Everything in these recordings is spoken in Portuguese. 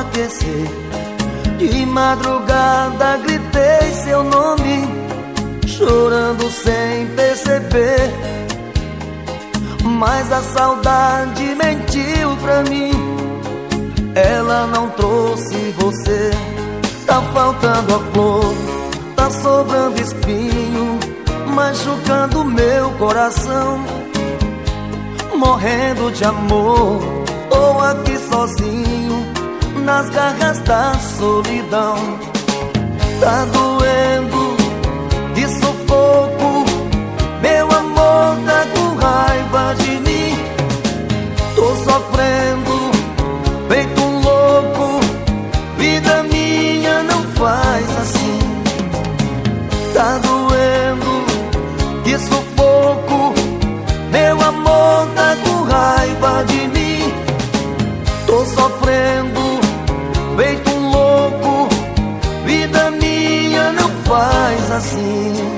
aquecer. De madrugada gritei seu nome, chorando sem perceber. Mas a saudade mentiu pra mim, ela não trouxe você. Tá faltando a flor, tá sobrando espinho, machucando meu coração. Morrendo de amor, ou aqui sozinho, nas garras da solidão. Tá doendo de sufoco, meu amor tá com raiva de mim. Tô sofrendo, feito um louco, vida minha não faz assim. Tá doendo de sufoco, meu amor tá com raiva de mim. Tô sofrendo, feito um louco, vida minha não faz assim.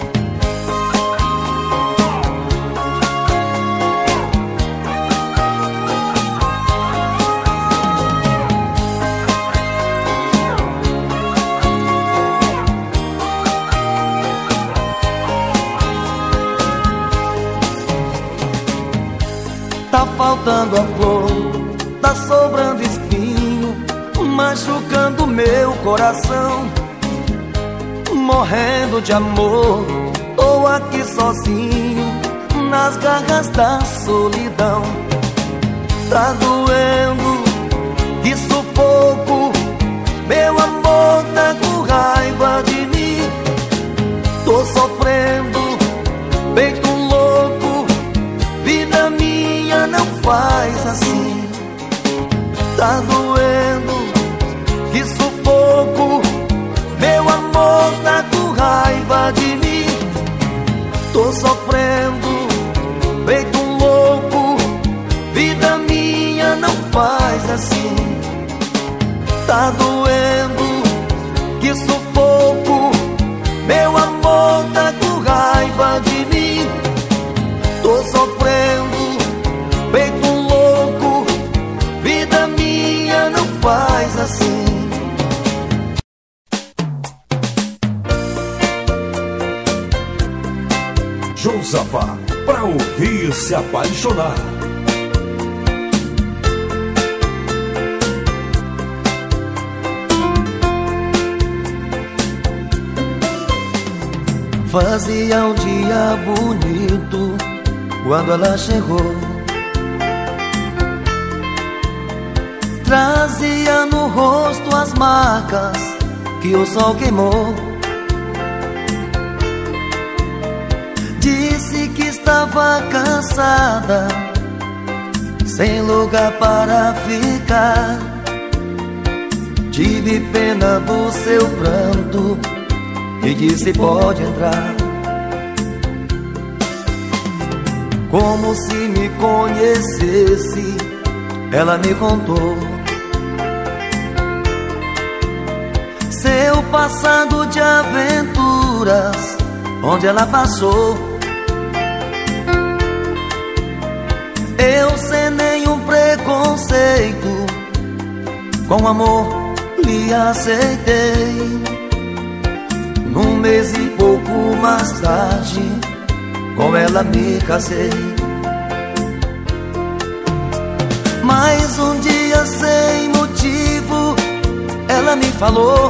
Tá faltando a flor, tá sobrando espinho, machucando meu coração. Morrendo de amor, tô aqui sozinho, nas garras da solidão. Tá doendo de sufoco, meu amor tá com raiva de mim. Tô sofrendo, feito um louco, vida minha não faz assim. Tá doendo de sufoco, meu amor tá com raiva de mim. Tô sofrendo, feito um louco, vida minha não faz assim. Tá doendo de sufoco, meu amor tá com raiva de mim. Tô sofrendo, feito um louco, vida minha não faz assim. Josafá, pra ouvir se apaixonar. Fazia um dia bonito quando ela chegou. Trazia no rosto as marcas que o sol queimou. Disse que estava cansada, sem lugar para ficar. Tive pena do seu pranto e disse pode entrar. Como se me conhecesse, ela me contou seu passado de aventuras, onde ela passou. Eu sem nenhum preconceito, com amor lhe aceitei. Num mês e pouco mais tarde, com ela me casei. Mas um dia sem motivo, ela me falou: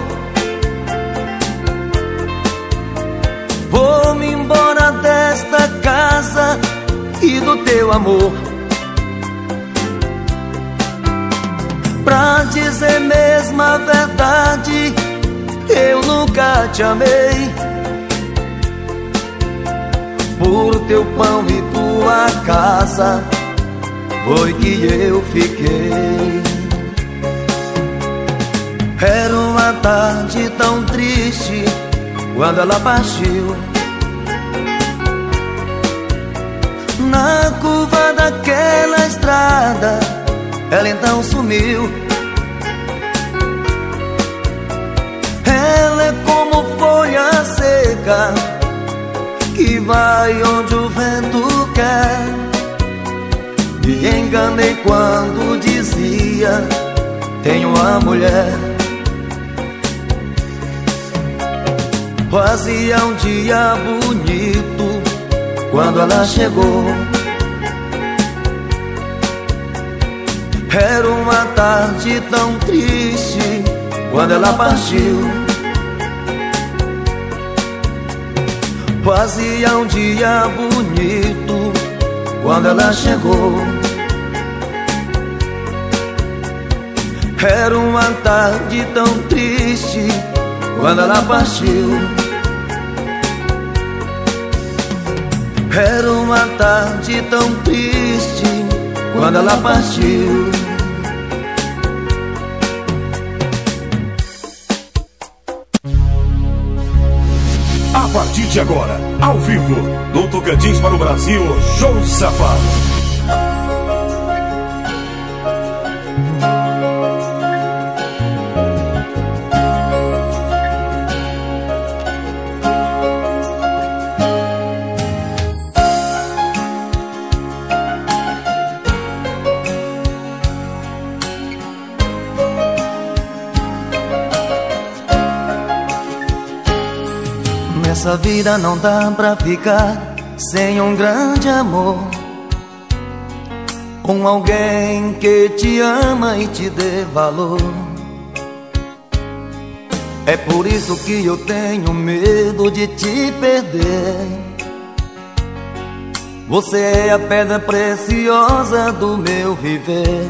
vou-me embora desta casa e do teu amor. Pra dizer mesmo a verdade, eu nunca te amei. Por teu pão e tua casa foi que eu fiquei. Era uma tarde tão triste quando ela partiu. Na curva daquela estrada, ela então sumiu. Ela é como folha seca que vai onde o vento quer. Me enganei quando dizia tenho uma mulher. Fazia um dia bonito quando ela chegou. Era uma tarde tão triste quando ela partiu. Fazia um dia bonito quando ela chegou. Era uma tarde tão triste quando ela partiu. Era uma tarde tão triste quando ela partiu. A partir de agora, ao vivo, do Tocantins para o Brasil, Josafá. Nessa vida não dá pra ficar sem um grande amor, com alguém que te ama e te dê valor. É por isso que eu tenho medo de te perder. Você é a pedra preciosa do meu viver.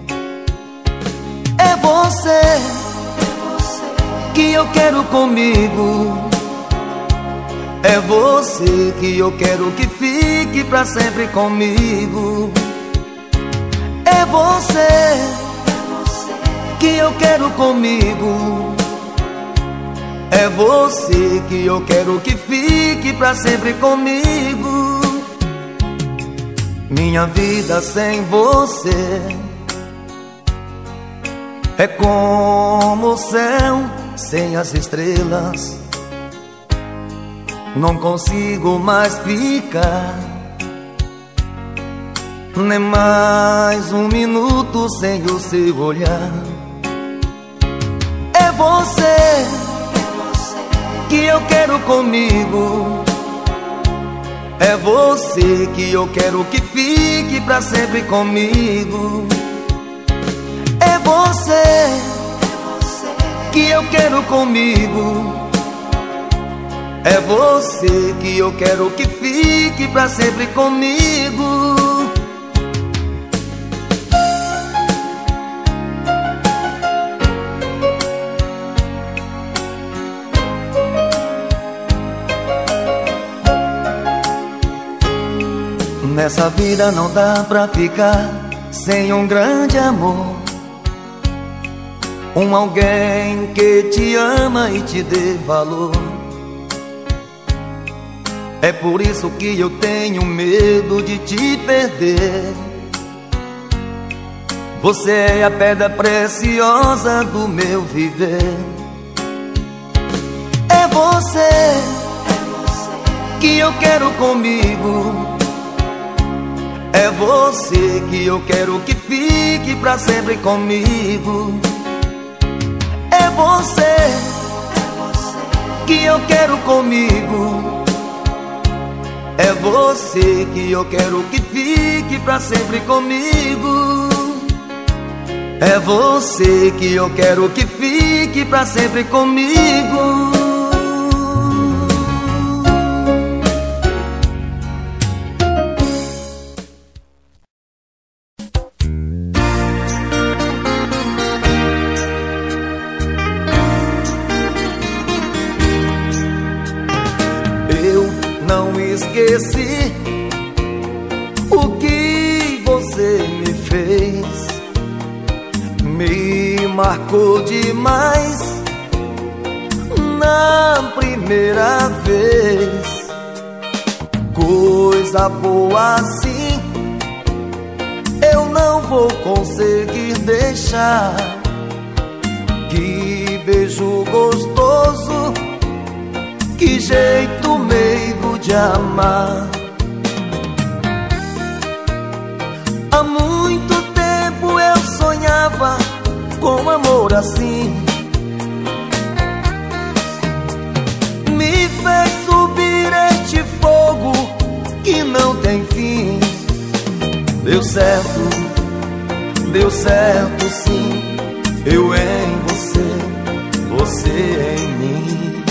É você que eu quero comigo. É você que eu quero que fique pra sempre comigo. É você que eu quero comigo. É você que eu quero que fique pra sempre comigo. Minha vida sem você é como o céu sem as estrelas. Não consigo mais ficar nem mais um minuto sem o seu olhar. É você que eu quero comigo. É você que eu quero que fique pra sempre comigo. É você que eu quero comigo. É você que eu quero que fique pra sempre comigo. Nessa vida não dá pra ficar sem um grande amor, um alguém que te ama e te dê valor. É por isso que eu tenho medo de te perder. Você é a pedra preciosa do meu viver. É você que eu quero comigo. É você que eu quero que fique pra sempre comigo. É você que eu quero comigo. É você que eu quero que fique pra sempre comigo. É você que eu quero que fique pra sempre comigo. Esqueci o que você me fez, me marcou demais na primeira vez. Coisa boa assim eu não vou conseguir deixar. Que beijo gostoso, que jeito meigo de amar. Há muito tempo eu sonhava com amor assim. Me fez subir este fogo que não tem fim. Deu certo sim. Eu em você, você em mim.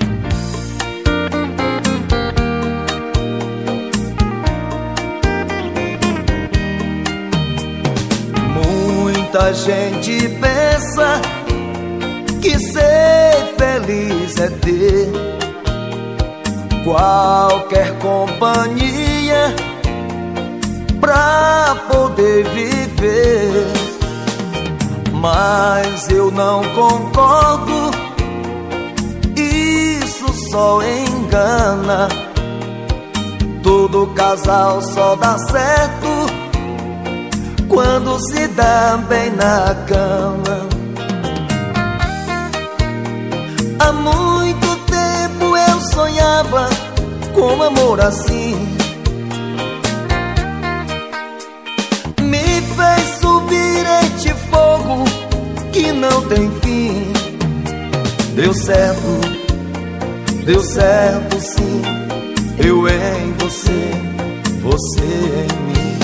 Muita gente pensa que ser feliz é ter qualquer companhia pra poder viver. Mas eu não concordo, isso só engana. Todo casal só dá certo quando se dá bem na cama. Há muito tempo eu sonhava com amor assim. Me fez subir este fogo que não tem fim. Deu certo sim. Eu em você, você em mim.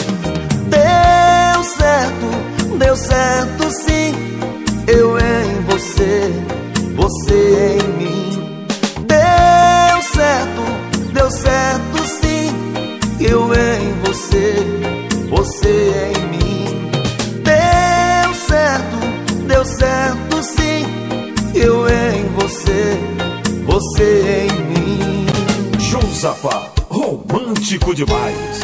Deu certo sim. Eu em você, você em mim. Deu certo sim. Eu em você, você em mim. Deu certo sim. Eu em você, você em mim. Josafá, romântico demais.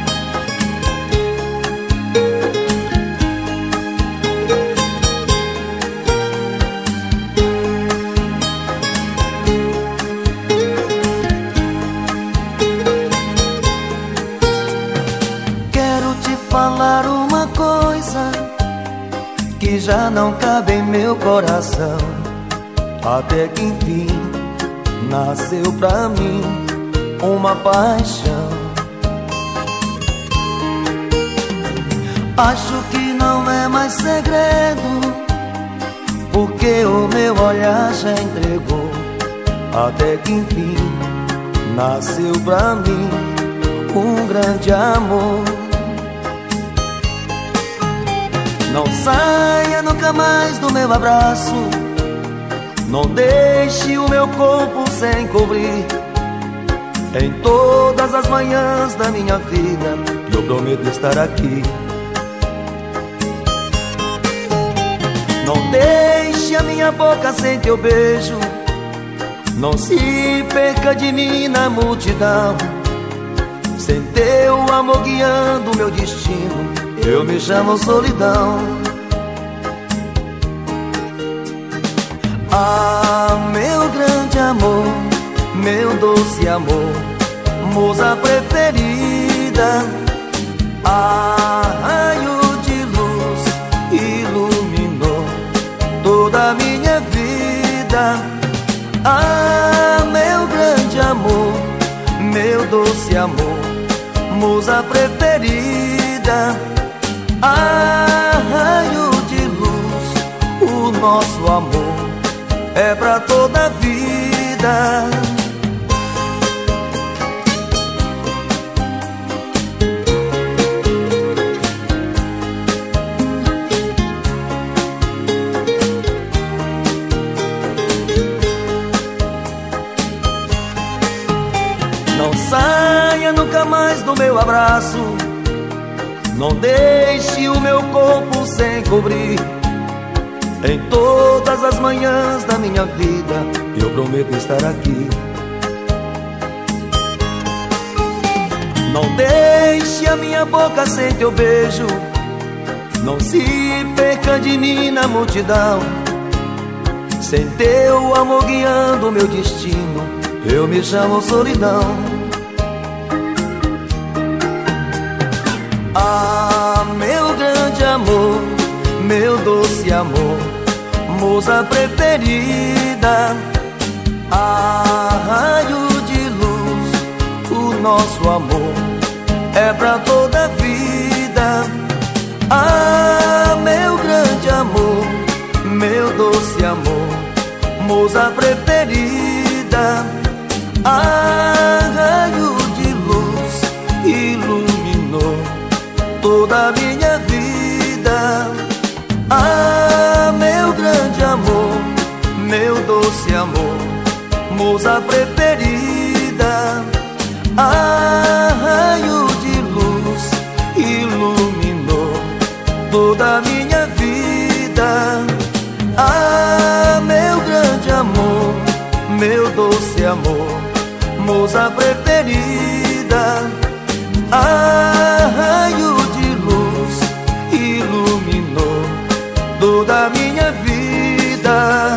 Quero te falar uma coisa que já não cabe em meu coração. Até que enfim nasceu pra mim uma paixão. Acho que não é mais segredo, porque o meu olhar já entregou. Até que enfim nasceu pra mim um grande amor. Não saia nunca mais do meu abraço, não deixe o meu corpo sem cobrir. Em todas as manhãs da minha vida eu prometo estar aqui. Não deixe a minha boca sem teu beijo, não se perca de mim na multidão. Sem teu amor guiando meu destino, eu me chamo solidão. Ah, meu grande amor, meu doce amor, musa preferida. Ah, raio de luz iluminou toda a minha vida. Ah, meu grande amor, meu doce amor, musa preferida. Ah, raio de luz, o nosso amor é pra toda a vida. Não saia nunca mais do meu abraço, não deixe o meu corpo sem cobrir. Em todas as manhãs da minha vida eu prometo estar aqui. Não deixe a minha boca sem teu beijo, não se perca de mim na multidão. Sem teu amor guiando meu destino, eu me chamo solidão. Ah, meu grande amor, meu doce amor, musa preferida. Ah, raio de luz, o nosso amor é pra toda a vida. Ah, meu grande amor, doce amor, moça preferida. Raio de luz iluminou toda a minha vida. Meu grande amor, meu doce amor, moça preferida. Raio de luz iluminou toda a minha vida. Meu grande amor, meu doce amor, moça preferida. Raio de luz iluminou toda a minha vida.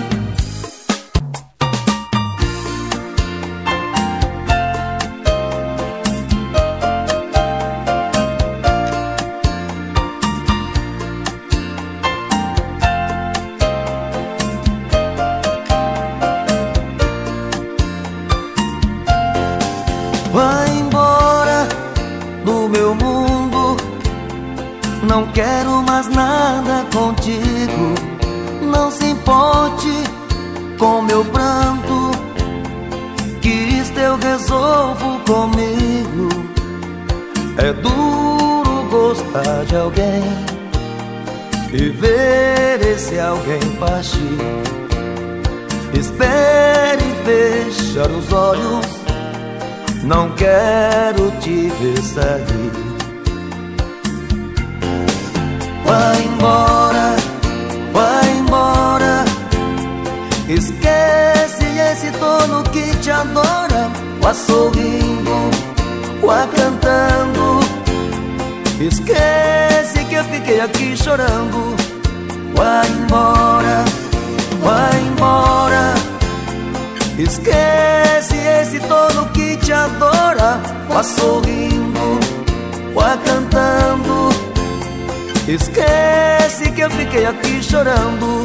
Vai embora do meu mundo, não quero mais nada contigo. Não se importe com meu pranto, que isto eu resolvo comigo. É duro gostar de alguém e ver esse alguém partir. Espere fechar os olhos, não quero te ver sair. Vai embora, vai embora. Esquece esse tono que te adora. Vá sorrindo, vá cantando. Esquece que eu fiquei aqui chorando. Vai embora, vai embora. Esquece esse tono que te adora. Vá sorrindo, vá cantando. Esquece que eu fiquei aqui chorando.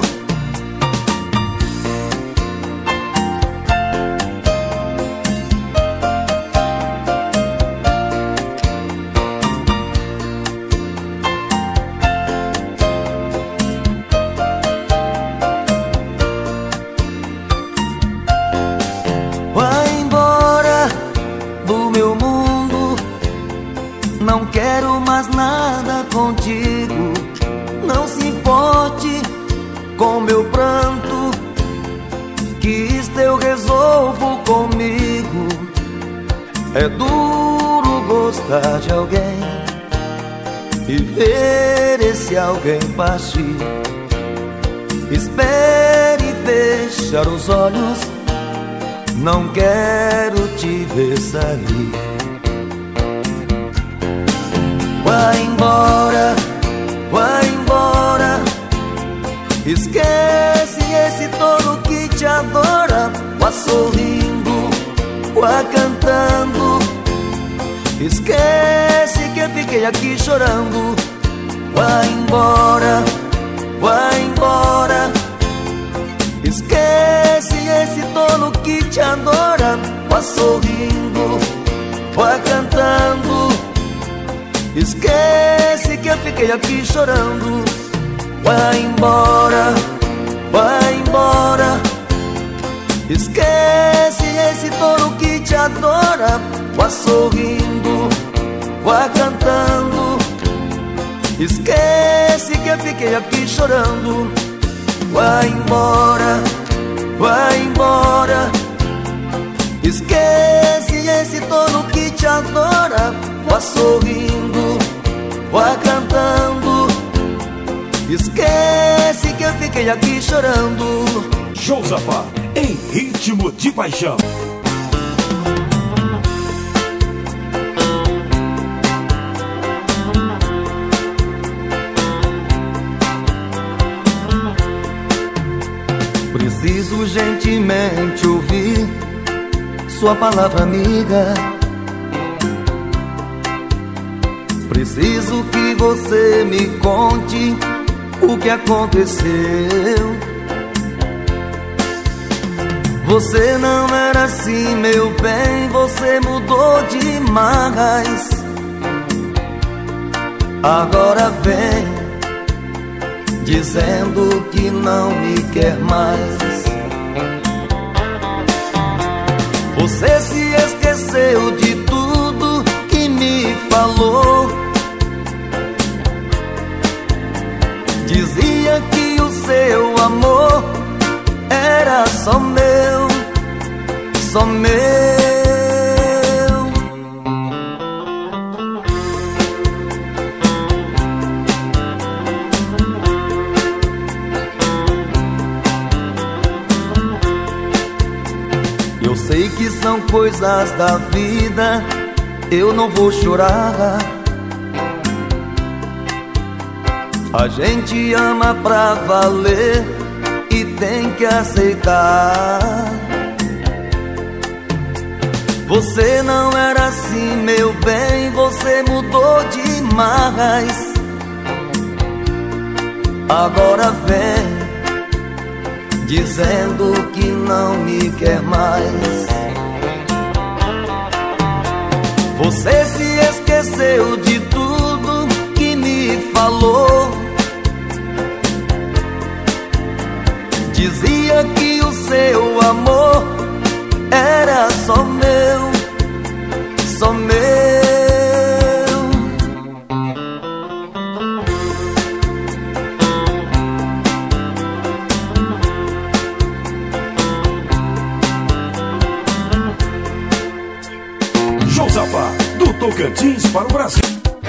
Não quero mais nada contigo. Não se importe com meu pranto, que isto eu resolvo comigo. É duro gostar de alguém e ver esse alguém partir. Espere fechar os olhos, não quero te ver sair. Vai embora, vai embora. Esquece esse tono que te adora. Vá sorrindo, vá cantando. Esquece que eu fiquei aqui chorando. Vai embora, vai embora. Esquece esse tono que te adora. Vá sorrindo, vá cantando. Esquece que eu fiquei aqui chorando. Vai embora, vai embora. Esquece esse tono que te adora. Vá sorrindo, vá cantando. Esquece que eu fiquei aqui chorando. Vai embora, vai embora. Esquece esse tono que te adora. Vá sorrindo, vá cantando. Esquece que eu fiquei aqui chorando. Josafá, em ritmo de paixão. Preciso gentilmente ouvir sua palavra amiga. Preciso que você me conte o que aconteceu. Você não era assim, meu bem, você mudou demais. Agora vem dizendo que não me quer mais. Você se esqueceu de tudo que me falou. Dizia que o seu amor era só meu, só meu. Eu sei que são coisas da vida, eu não vou chorar. A gente ama pra valer e tem que aceitar. Você não era assim, meu bem, você mudou demais. Agora vem dizendo que não me quer mais. Você se esqueceu de tudo que me falou. Dizia que o seu amor era só meu, só meu. Josafá, do Tocantins para o Brasil.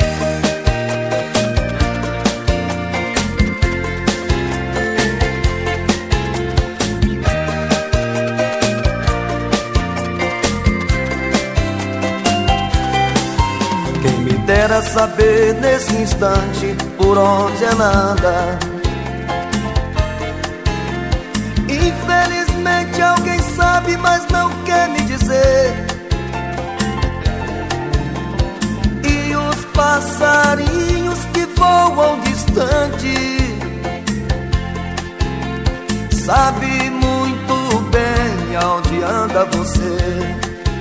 Quem me dera saber nesse instante por onde ela anda. Infelizmente alguém sabe, mas não quer me dizer. E os passarinhos que voam distante sabe muito bem aonde anda você.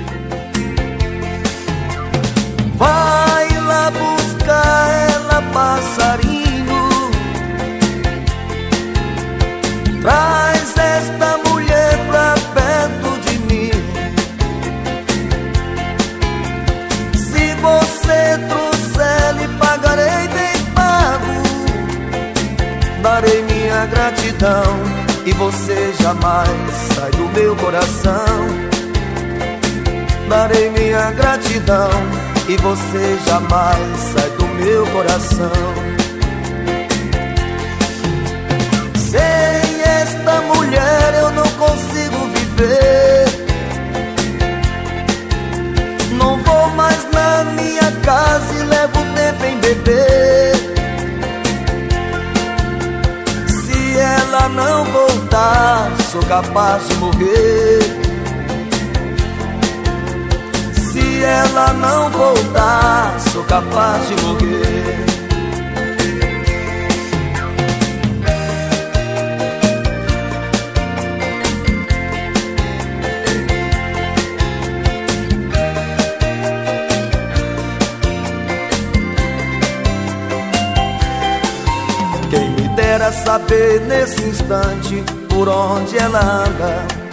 Vai lá buscar ela, passarinho. Traz esta mulher pra perto de mim. Se você trouxer, lhe pagarei bem pago. Darei minha gratidão e você jamais sai do meu coração. Darei minha gratidão e você jamais sai do meu coração. Sem esta mulher eu não consigo viver. Não vou mais na minha casa e levo tempo em beber. Se ela não voltar, sou capaz de morrer. Se ela não voltar, sou capaz de morrer. Quem me dera saber nesse instante por onde ela anda.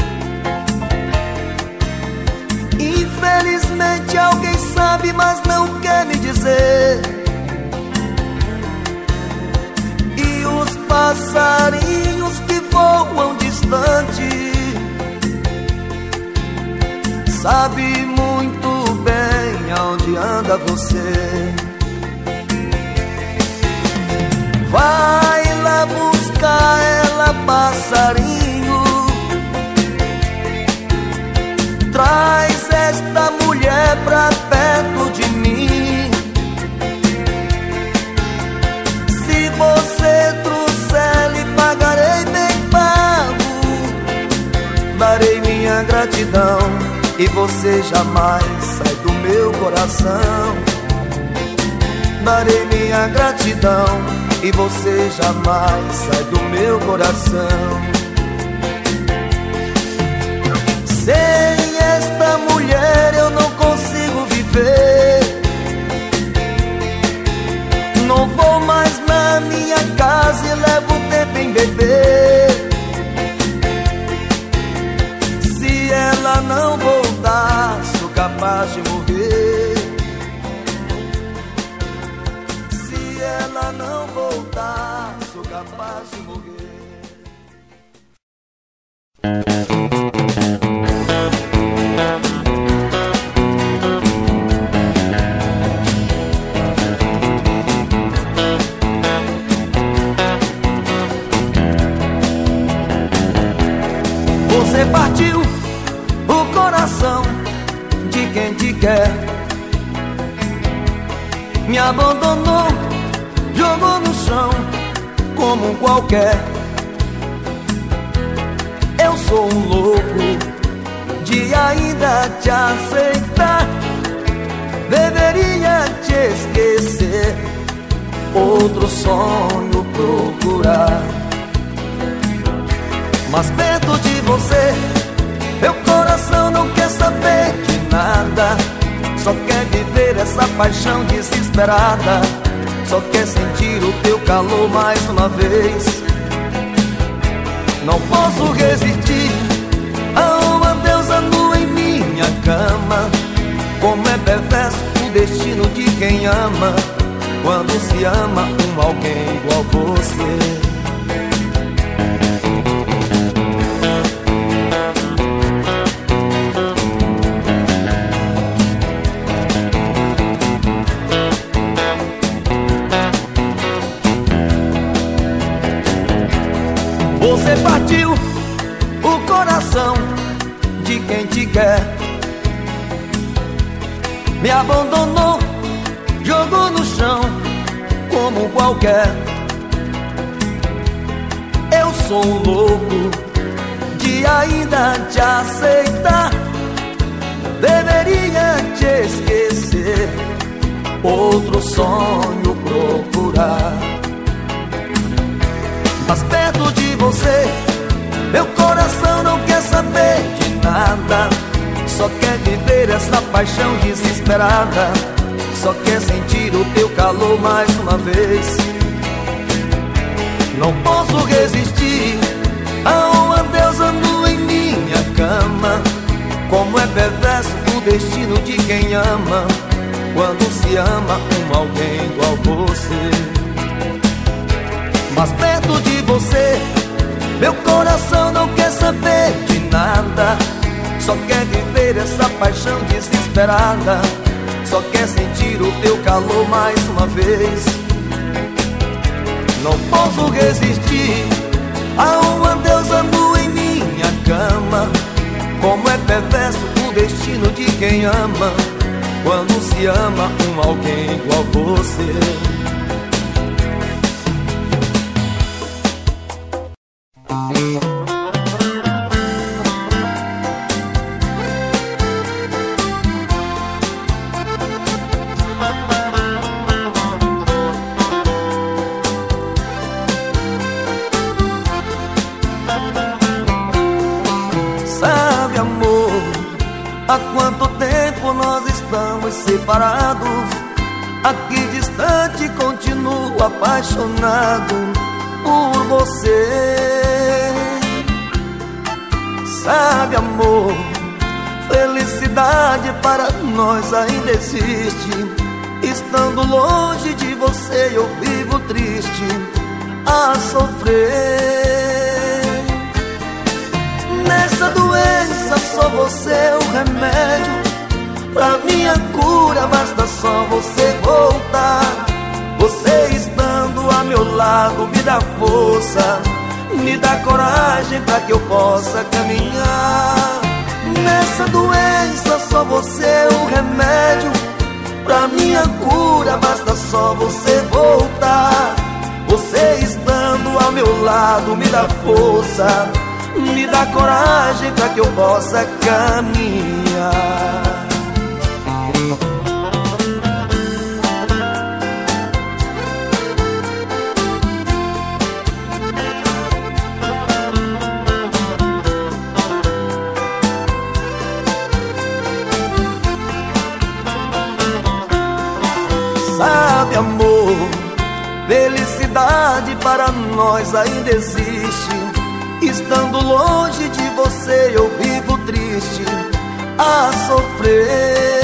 Infelizmente alguém sabe, mas não quer me dizer. E os passarinhos que voam distante sabe muito bem aonde anda você. Vai lá buscar ela, passarinho. Traz esta mulher pra perto de mim. Se você trouxer, lhe pagarei bem pago. Darei minha gratidão e você jamais sai do meu coração. Darei minha gratidão e você jamais sai do meu coração. Sem esta mulher eu não consigo viver. Não vou mais na minha casa e levo capaz de morrer. Se ela não voltar, sou capaz de morrer. Você partiu o coração de quem te quer, me abandonou, jogou no chão como um qualquer. Eu sou um louco de ainda te aceitar, deveria te esquecer, outro sonho procurar. Mas perto de você, meu coração não quer saber de nada, só quer viver essa paixão desesperada, só quer sentir o teu calor mais uma vez. Não posso resistir a uma deusa nua em minha cama. Como é perverso o destino de quem ama, quando se ama um alguém igual você. Você partiu o coração de quem te quer, me abandonou, jogou no chão como qualquer. Eu sou um louco de ainda te aceitar, deveria te esquecer, outro sonho procurar. Mas perto de você, meu coração não quer saber de nada, só quer viver essa paixão desesperada, só quer sentir o teu calor mais uma vez. Não posso resistir a uma deusa nua em minha cama. Como é perverso o destino de quem ama, quando se ama um alguém igual você. Mas perto de você, meu coração não quer saber de nada, só quer viver essa paixão desesperada, só quer sentir o teu calor mais uma vez. Não posso resistir a uma deusa nua em minha cama. Como é perverso o destino de quem ama, quando se ama um alguém igual você. Sabe, amor, há quanto tempo nós estamos separados? Aqui distante continuo apaixonado por você. Sabe, amor, felicidade para nós ainda existe. Estando longe de você eu vivo triste a sofrer. Nessa doença só você é o remédio, pra minha cura basta só você voltar. Você estando a meu lado me dá força, me dá coragem pra que eu possa caminhar. Nessa doença só você é o remédio, pra minha cura basta só você voltar. Você estando ao meu lado me dá força, me dá coragem pra que eu possa caminhar. Sabe, amor, felicidade para nós ainda existe. Estando longe de você eu vivo triste a sofrer.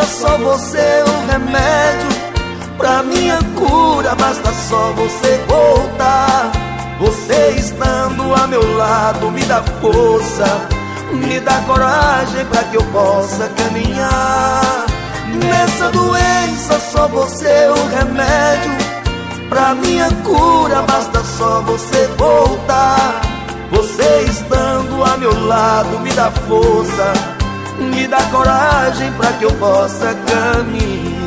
só você o remédio pra minha cura, basta só você voltar. Você estando a meu lado me dá força, me dá coragem pra que eu possa caminhar. Nessa doença só você o remédio pra minha cura, basta só você voltar. Você estando a meu lado me dá força, me dá coragem pra que eu possa caminhar.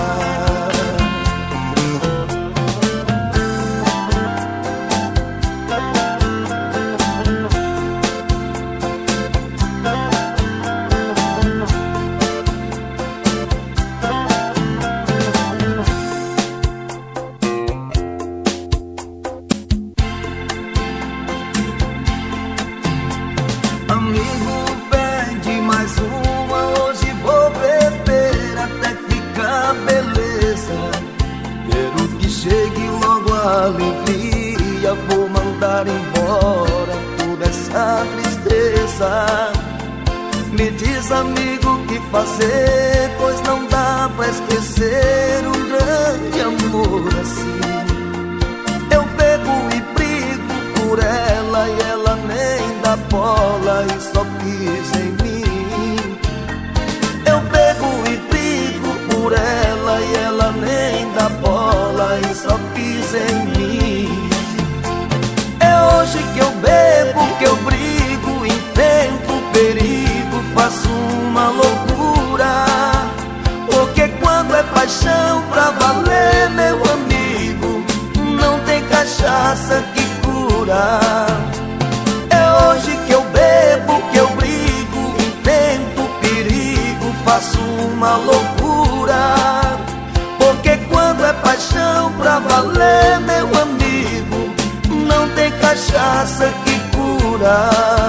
Alegria, vou mandar embora toda essa tristeza. Me diz, amigo, o que fazer, pois não dá pra esquecer um grande amor assim. Eu bebo e brigo por ela e ela nem dá bola e só pisa em mim. Eu bebo e brigo por ela e ela nem dá bola e só pisa em mim. É hoje que eu bebo, que eu brigo, enfrento o perigo, faço uma loucura. Porque quando é paixão pra valer, meu amigo, não tem cachaça que cura. É hoje que eu bebo, que eu brigo, enfrento o perigo, faço uma loucura. Porque quando é paixão pra valer, meu amigo, não tem cachaça que cura.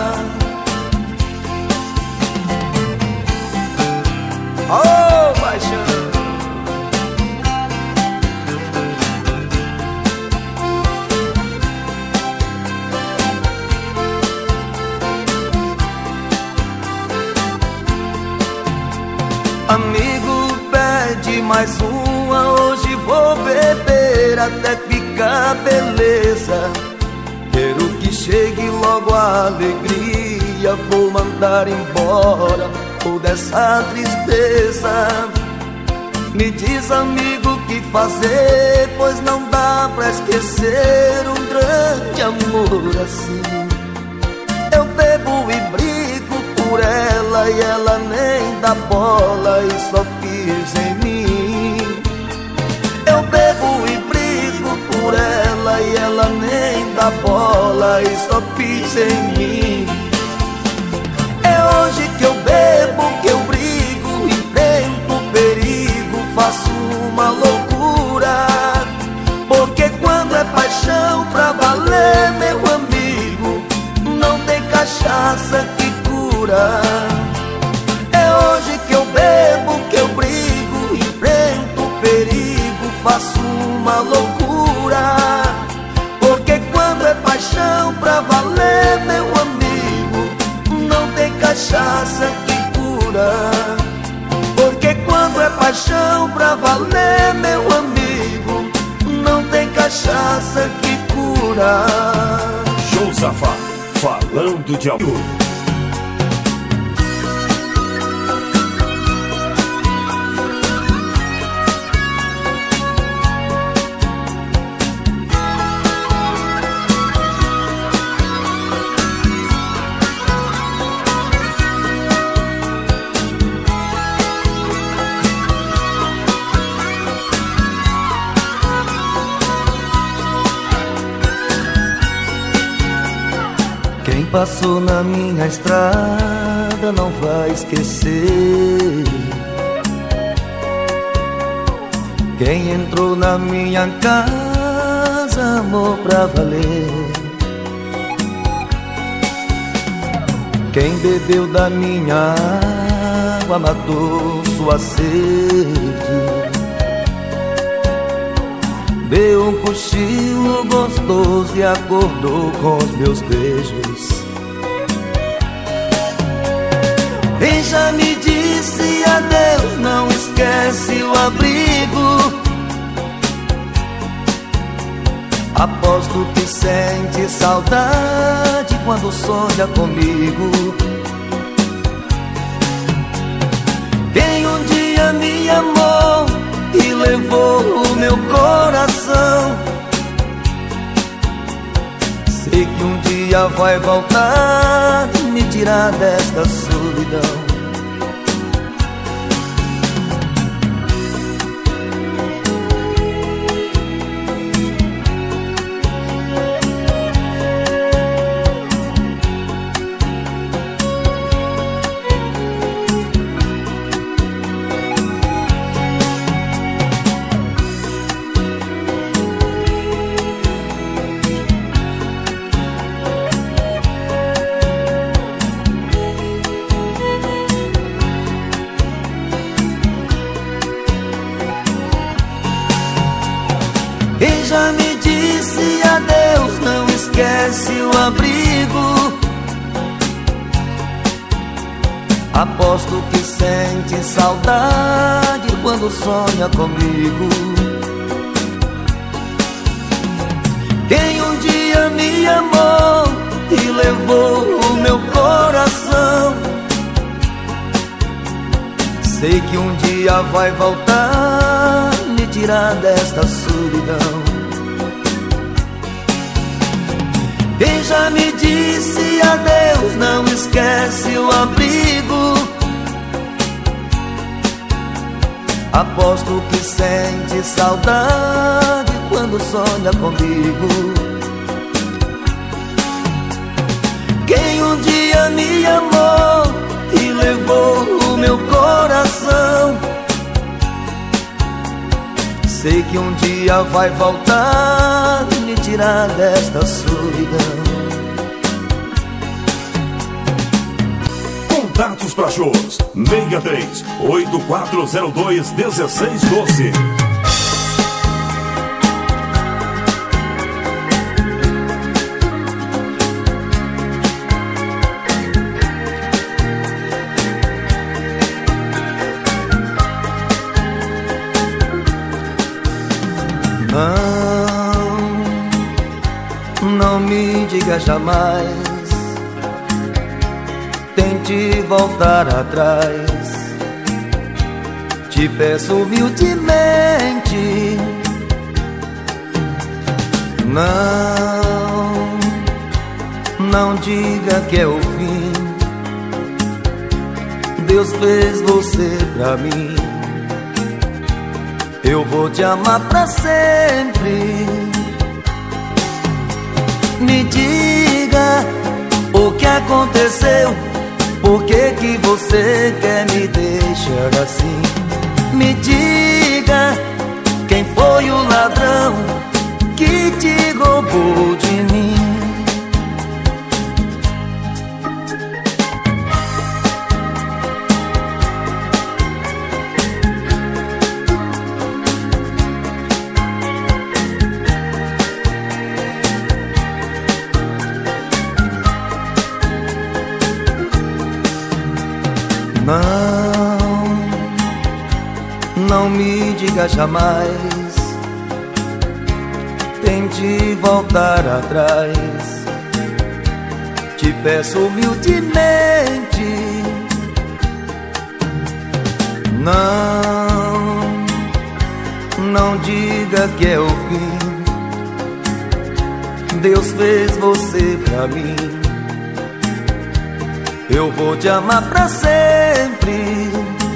Oh, paixão! Amigo, pede mais uma, hoje vou beber até ficar beleza. Quero que chegue logo a alegria, vou mandar embora toda essa tristeza. Me diz, amigo, o que fazer, pois não dá pra esquecer um grande amor assim. Eu bebo e brigo por ela e ela nem dá bola e só pisa em mim. Eu bebo e brigo por ela e ela nem dá bola e só pisa em mim. É hoje que eu bebo, que eu brigo, enfrento o perigo, faço uma loucura. Porque quando é paixão pra valer, meu amigo, não tem cachaça que cura. É hoje que eu bebo, que eu brigo, enfrento o perigo, faço uma loucura. Porque quando é paixão pra valer, meu amigo, não tem cachaça que cura. Porque quando é paixão pra valer, meu amigo, não tem cachaça que cura. Josafá, falando de amor. Quem passou na minha estrada não vai esquecer. Quem entrou na minha casa amou pra valer. Quem bebeu da minha água matou sua sede. Deu um cochilo gostoso e acordou com os meus beijos. Quem já me disse adeus não está abrigo. Aposto que sente saudade quando sonha comigo. Quem um dia me amou e levou o meu coração, sei que um dia vai voltar, me tirar desta solidão. Quem já me disse adeus não esquece o abrigo. Aposto que sente saudade quando sonha comigo. Quem um dia me amou e levou o meu coração, sei que um dia vai voltar, me tirar desta solidão. Quem já me disse adeus não esquece o abrigo. Aposto que sente saudade quando sonha comigo. Quem um dia me amou e levou o meu coração, sei que um dia vai voltar, me tirar desta solidão. Contatos para shows 63-8402-1612. Não me diga jamais, tente voltar atrás. Te peço humildemente, não diga que é o fim. Deus fez você pra mim, eu vou te amar pra sempre. Me diga o que aconteceu, por que você quer me deixar assim? Me diga quem foi o ladrão que te roubou de mim. Não me diga jamais, tente voltar atrás. Te peço humildemente, não diga que é o fim. Deus fez você pra mim, eu vou te amar pra sempre.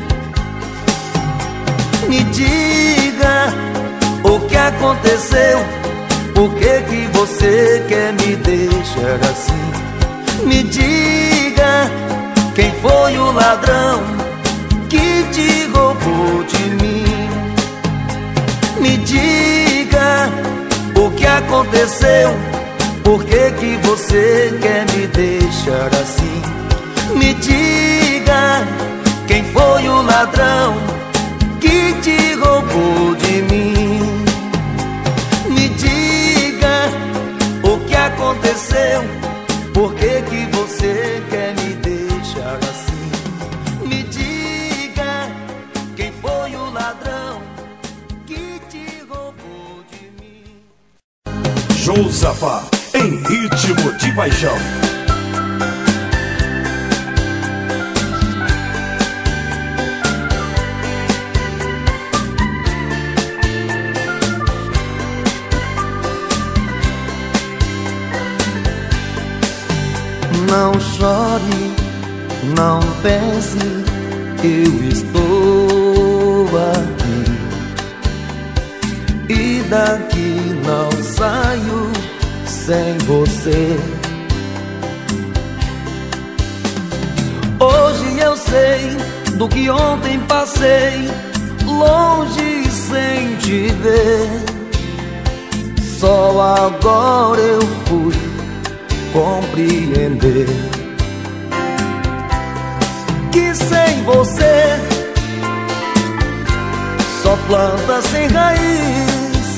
Me diga o que aconteceu, por que você quer me deixar assim? Me diga quem foi o ladrão que te roubou de mim. Me diga o que aconteceu, por que você quer me deixar assim? Me diga quem foi o ladrão que te roubou de mim. Me diga o que aconteceu, por que você quer me deixar assim? Me diga quem foi o ladrão Josafá, em ritmo de paixão. Não chore, não pense, eu estou aqui. E daqui não saio sem você. Hoje eu sei do que ontem passei, longe sem te ver. Só agora eu fui compreender que sem você só planta sem raiz.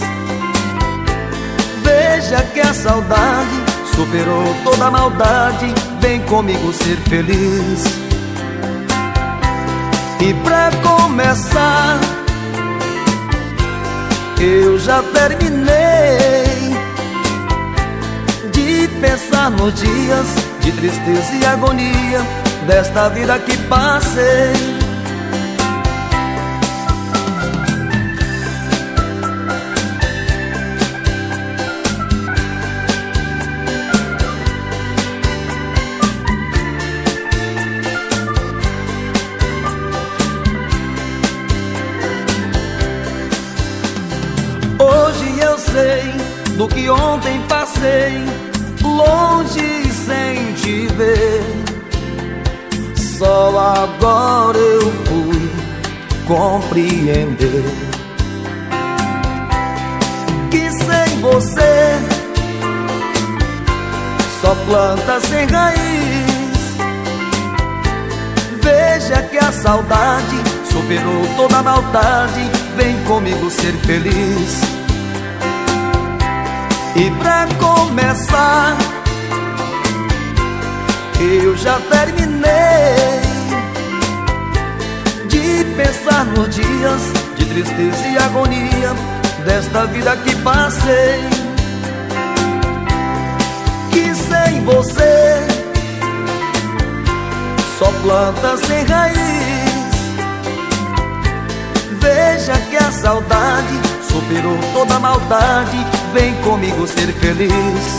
Veja que a saudade superou toda a maldade. Vem comigo ser feliz. E pra começar, eu já terminei de pensar nos dias de tristeza e agonia desta vida que passei. Hoje eu sei do que ontem passei, longe sem te ver. Só agora eu fui compreender que sem você só planta sem raiz. Veja que a saudade superou toda a maldade. Vem comigo ser feliz. E pra começar, eu já terminei de pensar nos dias de tristeza e agonia desta vida que passei. Que sem você só planta sem raiz. Veja que a saudade superou toda a maldade. Vem comigo ser feliz.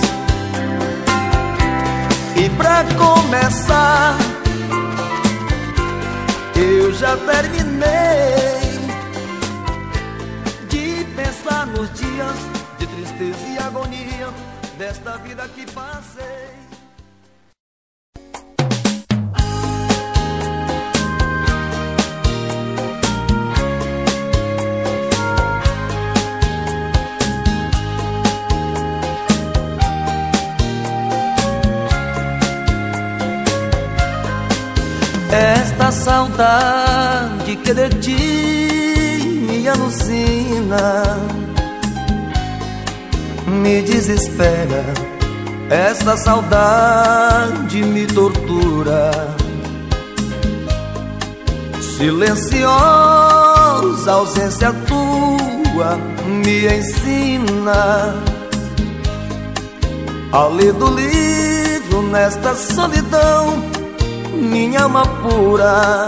E pra começar, eu já terminei de pensar nos dias de tristeza e agonia desta vida que passei. Esta saudade que de ti me alucina, me desespera. Esta saudade me tortura. Silenciosa ausência tua me ensina a ler do livro nesta solidão. Minha alma pura,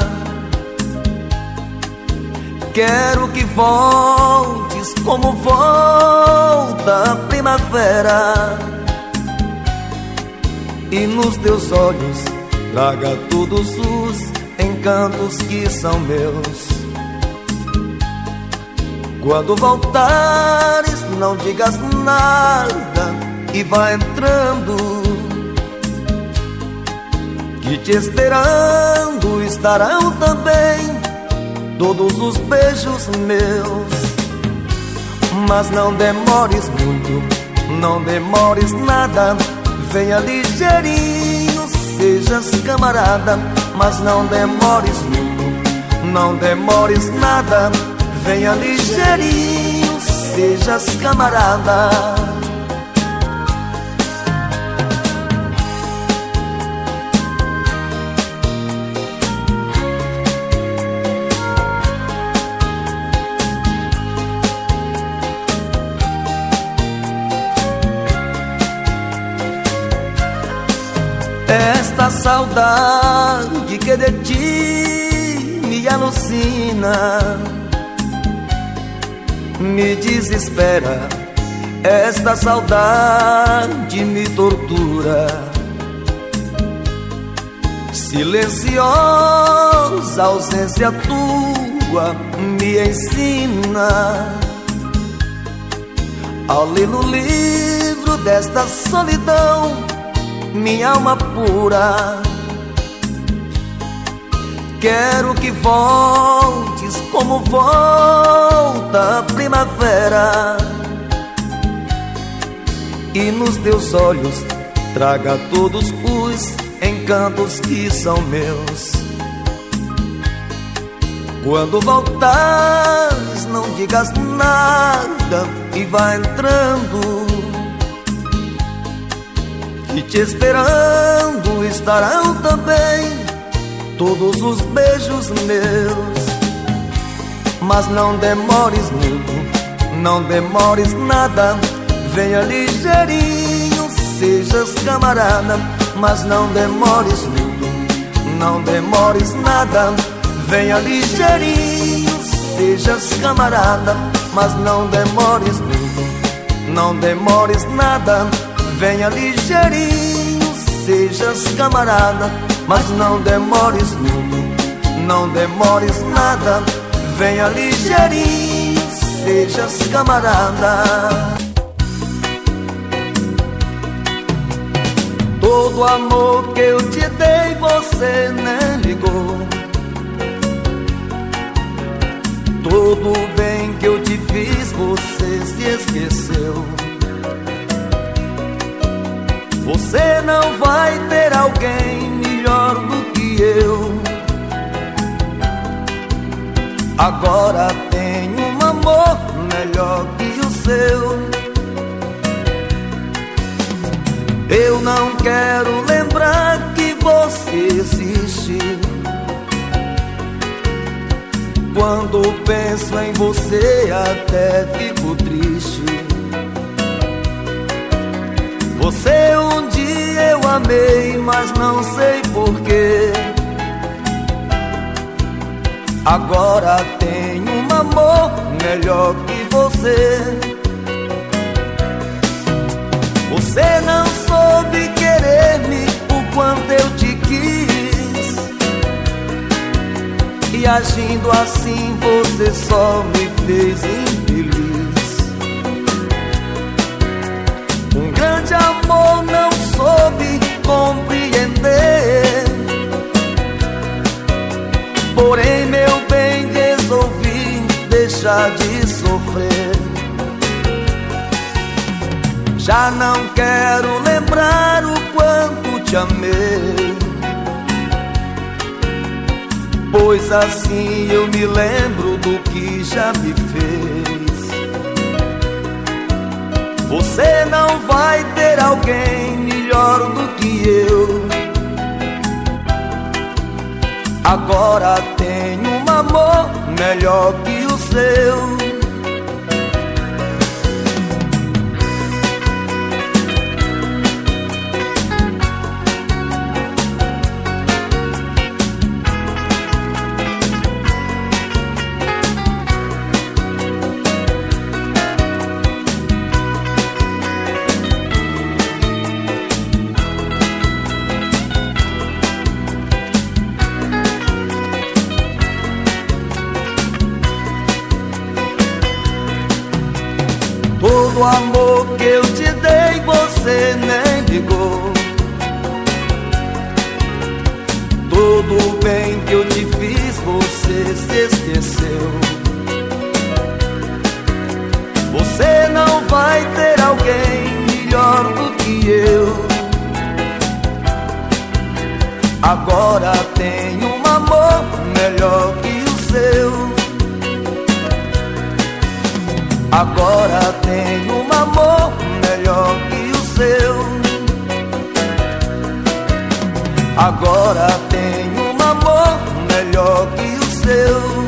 quero que voltes como volta a primavera, e nos teus olhos traga todos os encantos que são meus. Quando voltares, não digas nada e vá entrando, que te esperando estarão também todos os beijos meus. Mas não demores muito, não demores nada, venha ligeirinho, sejas camarada. Mas não demores muito, não demores nada, venha ligeirinho, sejas camarada. saudade que de ti me alucina, me desespera, esta saudade me tortura. Silenciosa ausência tua me ensina a ler no livro desta solidão minha alma pura. Quero que voltes como volta a primavera, e nos teus olhos traga todos os encantos que são meus. Quando voltares, não digas nada e vá entrando, que te esperando estarão também todos os beijos meus. Mas não demores muito, não demores nada, venha ligeirinho, sejas camarada. Mas não demores muito, não demores nada, venha ligeirinho, sejas camarada. Mas não demores muito, não demores nada, venha ligeirinho, sejas camarada. Mas não demores muito, não demores nada, venha ligeirinho, sejas camarada. Todo o amor que eu te dei você nem ligou, todo o bem que eu te fiz você se esqueceu. Você não vai ter alguém melhor do que eu. Agora tenho um amor melhor que o seu. Eu não quero lembrar que você existe. Quando penso em você até fico triste. Você um dia eu amei, mas não sei porquê. Agora tenho um amor melhor que você. Você não soube querer-me o quanto eu te quis, e agindo assim você só me fez infeliz. Um grande amor não soube compreender, porém meu bem resolvi deixar de sofrer. Já não quero lembrar o quanto te amei, pois assim eu me lembro do que já me fez. Você não vai ter alguém melhor do que eu. Agora tenho um amor melhor que o seu. Todo o amor que eu te dei você nem ligou, todo o bem que eu te fiz você se esqueceu. Você não vai ter alguém melhor do que eu. Agora tenho um amor melhor que o seu. Agora tenho um amor melhor que o seu. Agora tenho um amor melhor que o seu.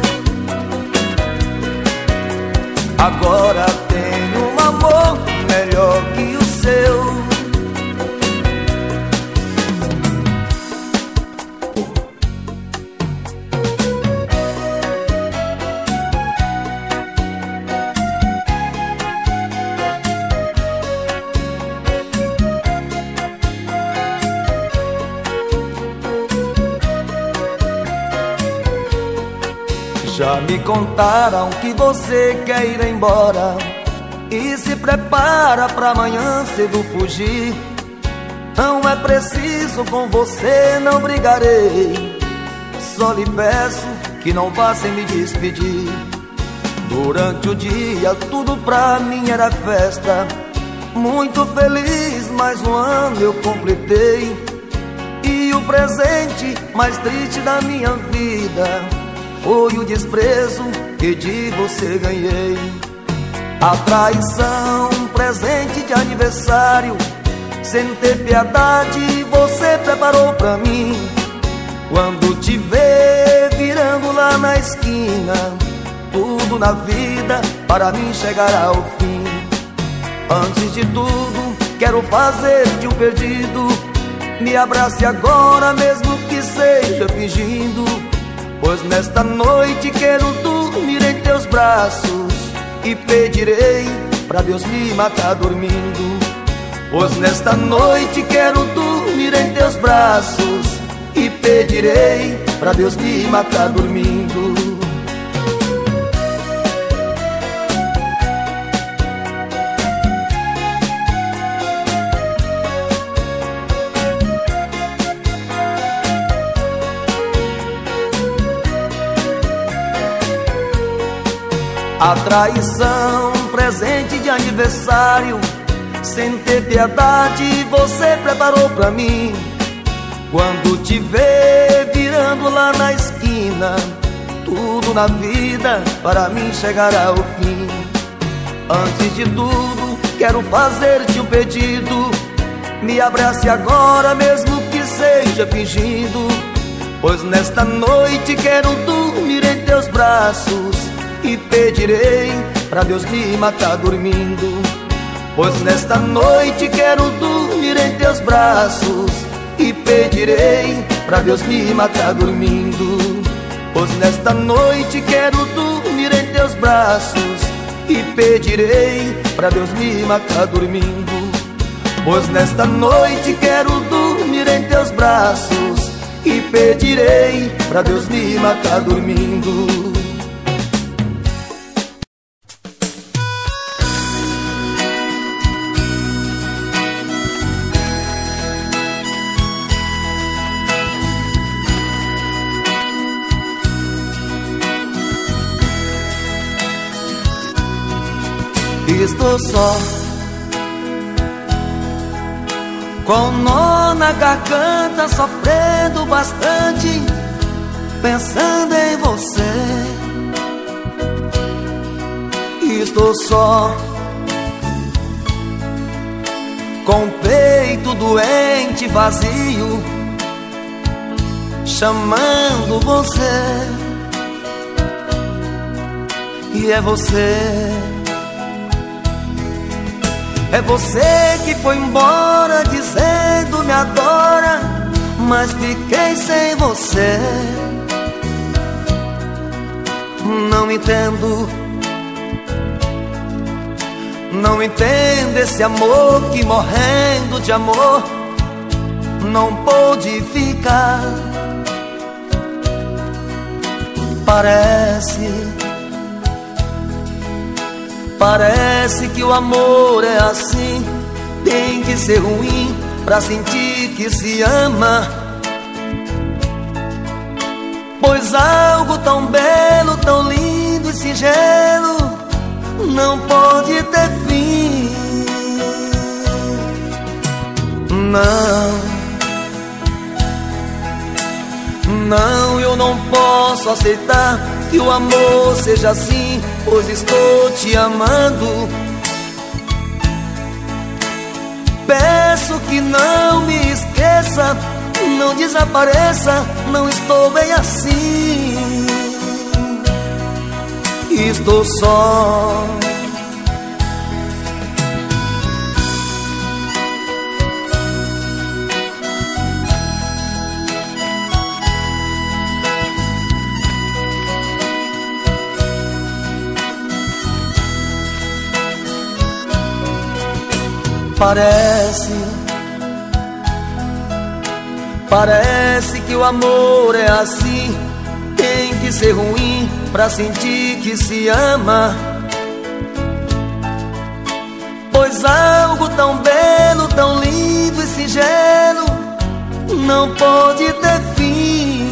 Agora tenho um amor melhor que o seu. Já me contaram que você quer ir embora e se prepara pra amanhã cedo fugir. Não é preciso, com você não brigarei. Só lhe peço que não vá sem me despedir. Durante o dia tudo pra mim era festa. Muito feliz, mais um ano eu completei. E o presente mais triste da minha vida foi o desprezo que de você ganhei. A traição, presente de aniversário, sem ter piedade, você preparou pra mim. Quando te ver virando lá na esquina, tudo na vida para mim chegará ao fim. Antes de tudo, quero fazer-te um pedido. Me abrace agora, mesmo que seja fingindo, pois nesta noite quero dormir em teus braços e pedirei pra Deus me matar dormindo. Pois nesta noite quero dormir em teus braços e pedirei pra Deus me matar dormindo. A traição, presente de aniversário, sem ter piedade, você preparou pra mim. Quando te ver virando lá na esquina, tudo na vida para mim chegará ao fim. Antes de tudo, quero fazer-te um pedido. Me abrace agora, mesmo que seja fingindo, pois nesta noite quero dormir em teus braços e pedirei pra Deus me matar dormindo. Pois nesta noite quero dormir em teus braços e pedirei pra Deus me matar dormindo. Pois nesta noite quero dormir em teus braços e pedirei pra Deus me matar dormindo. Pois nesta noite quero dormir em teus braços e pedirei pra Deus me matar dormindo. Estou só, com nó na garganta, sofrendo bastante, pensando em você. Estou só, com o peito doente, vazio, chamando você. E é você. É você que foi embora dizendo me adora, mas fiquei sem você. Não entendo, não entendo esse amor que, morrendo de amor, não pôde ficar. Parece que o amor é assim, tem que ser ruim pra sentir que se ama. Pois algo tão belo, tão lindo e singelo não pode ter fim. Não, eu não posso aceitar que o amor seja assim, pois estou te amando. Peço que não me esqueça, não desapareça, não estou bem assim. Estou só. Parece que o amor é assim, tem que ser ruim pra sentir que se ama. Pois algo tão belo, tão lindo e singelo não pode ter fim.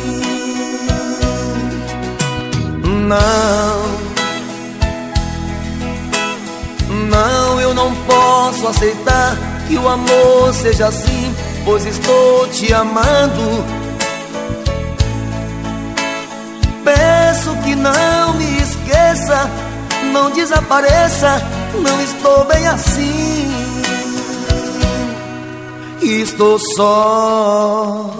Não, eu não posso aceitar que o amor seja assim, pois estou te amando. Peço que não me esqueça, não desapareça, não estou bem assim. Estou só.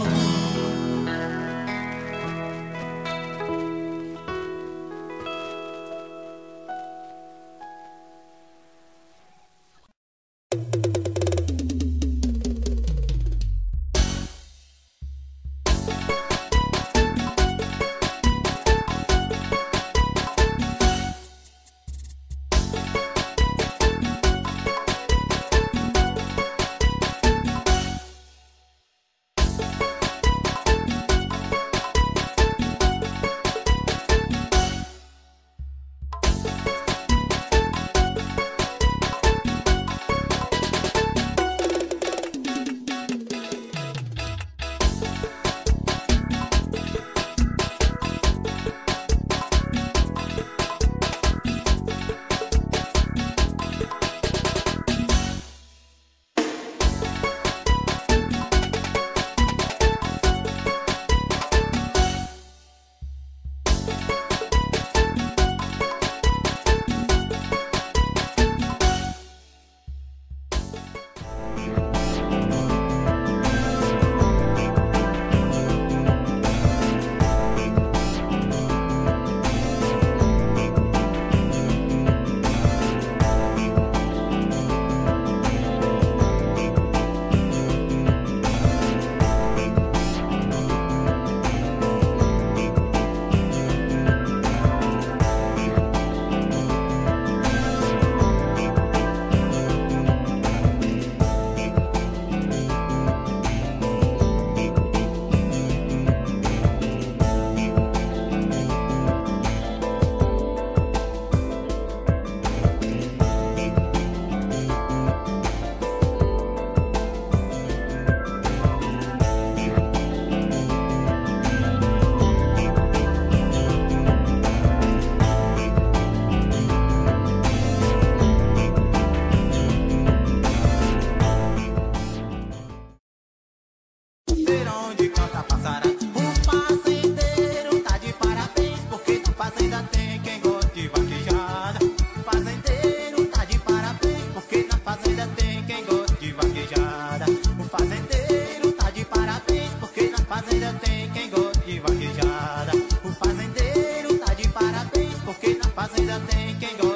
Fazenda tem quem gosta.